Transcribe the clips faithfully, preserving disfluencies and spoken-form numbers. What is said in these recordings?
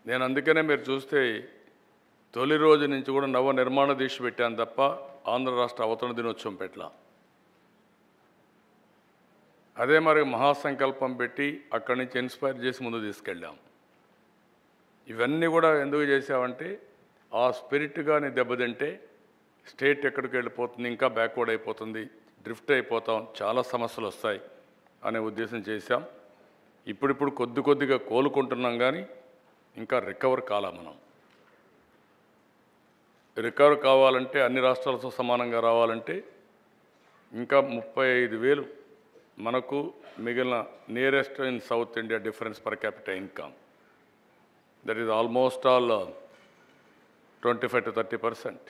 నేను అందుకనే మీరు చూస్తే తొలి రోజు నుంచి కూడా నవ నిర్మాణ దీక్ష పెట్టాను తప్ప ఆంధ్ర రాష్ట్ర అవతరణ దినోత్సవం పెట్టలా. అదే మరి మహాసంకల్పం పెట్టి అక్కడి నుంచి ఇన్స్పైర్ చేసి ముందు తీసుకెళ్ళాం. ఇవన్నీ కూడా ఎందుకు చేసామంటే ఆ స్పిరిట్ కానీ దెబ్బతింటే స్టేట్ ఎక్కడికి వెళ్ళిపోతుంది, ఇంకా బ్యాక్వర్డ్ అయిపోతుంది, డ్రిఫ్ట్ అయిపోతాం, చాలా సమస్యలు వస్తాయి అనే ఉద్దేశం చేశాం. ఇప్పుడిప్పుడు కొద్ది కొద్దిగా కోలుకుంటున్నాం, కానీ ఇంకా రికవర్ కాలా. మనం రికవర్ కావాలంటే అన్ని రాష్ట్రాలతో సమానంగా రావాలంటే ఇంకా ముప్పై ఐదు వేలు మనకు మిగిలిన nearest in South India difference per capital income, that is almost all twenty five to thirty percent.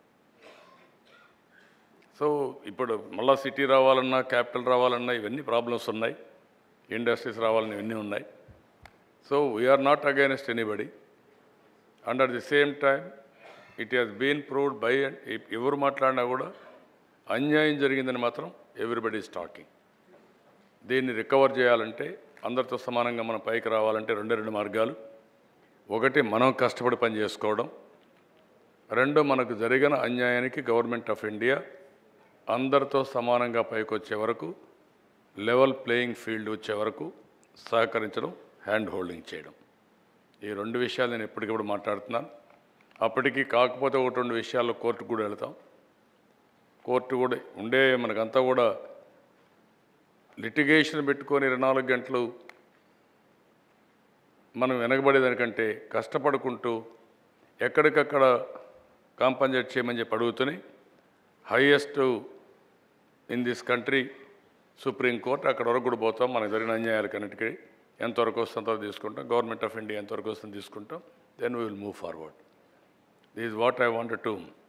So ఇప్పుడు మళ్ళీ సిటీ రావాలన్నా, క్యాపిటల్ రావాలన్నా ఇవన్నీ ప్రాబ్లమ్స్ ఉన్నాయి, ఇండస్ట్రీస్ రావాలని ఇవన్నీ ఉన్నాయి. So we are not against anybody. And at the same time it has been proved by and ఎవరు మాట్లాడినా కూడా అన్యాయం జరిగిందని మాత్రం ఎవ్రీబడి ఈజ్ టాకింగ్. దీన్ని రికవర్ చేయాలంటే, అందరితో సమానంగా మనం పైకి రావాలంటే రెండే రెండు మార్గాలు. ఒకటి, మనం కష్టపడి పని చేసుకోవడం. రెండు, మనకు జరిగిన అన్యాయానికి గవర్నమెంట్ ఆఫ్ ఇండియా అందరితో సమానంగా పైకి వచ్చే వరకు, లెవెల్ ప్లేయింగ్ ఫీల్డ్ వచ్చే వరకు సహకరించడం, హ్యాండ్ హోల్డింగ్ చేయడం. ఈ రెండు విషయాలు నేను ఎప్పటికప్పుడు మాట్లాడుతున్నాను. అప్పటికి కాకపోతే ఒకటి రెండు విషయాల్లో కోర్టుకు కూడా వెళ్తాం. కోర్టు కూడా ఉండే మనకంతా కూడా లిటిగేషన్ పెట్టుకొని ఇరవై నాలుగు గంటలు మనం వెనకబడేదానికంటే కష్టపడుకుంటూ ఎక్కడికక్కడ కాంపన్సేట్ చేయమని చెప్పి అడుగుతూనే highest in this country supreme court, అక్కడ వరకు కూడా పోతాం. మనకు జరిగిన అన్యాయాలకన్నిటికీ ఎంతవరకు వస్తుందో తీసుకుంటాం, గవర్నమెంట్ ఆఫ్ ఇండియా ఎంతవరకు వస్తుందో తీసుకుంటాం. Then we will move forward. This is what I wanted to